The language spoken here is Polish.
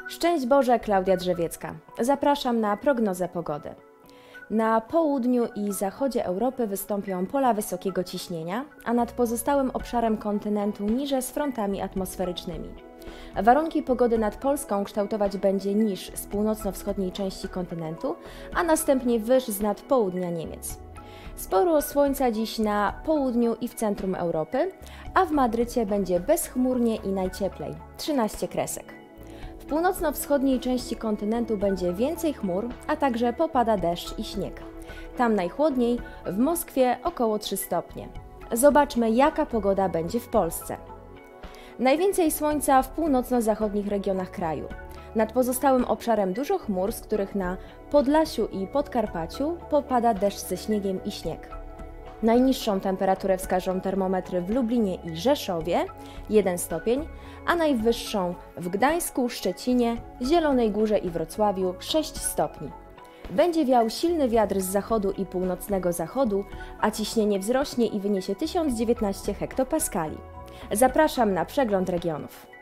Szczęść Boże, Klaudia Drzewiecka. Zapraszam na prognozę pogody. Na południu i zachodzie Europy wystąpią pola wysokiego ciśnienia, a nad pozostałym obszarem kontynentu niże z frontami atmosferycznymi. Warunki pogody nad Polską kształtować będzie niż z północno-wschodniej części kontynentu, a następnie wyż z nad południa Niemiec. Sporo słońca dziś na południu i w centrum Europy, a w Madrycie będzie bezchmurnie i najcieplej, 13 kresek. W północno-wschodniej części kontynentu będzie więcej chmur, a także popada deszcz i śnieg. Tam najchłodniej, w Moskwie około 3 stopnie. Zobaczmy, jaka pogoda będzie w Polsce. Najwięcej słońca w północno-zachodnich regionach kraju. Nad pozostałym obszarem dużo chmur, z których na Podlasiu i Podkarpaciu popada deszcz ze śniegiem i śnieg. Najniższą temperaturę wskażą termometry w Lublinie i Rzeszowie 1 stopień, a najwyższą w Gdańsku, Szczecinie, Zielonej Górze i Wrocławiu 6 stopni. Będzie wiał silny wiatr z zachodu i północnego zachodu, a ciśnienie wzrośnie i wyniesie 1019 hektopaskali. Zapraszam na przegląd regionów.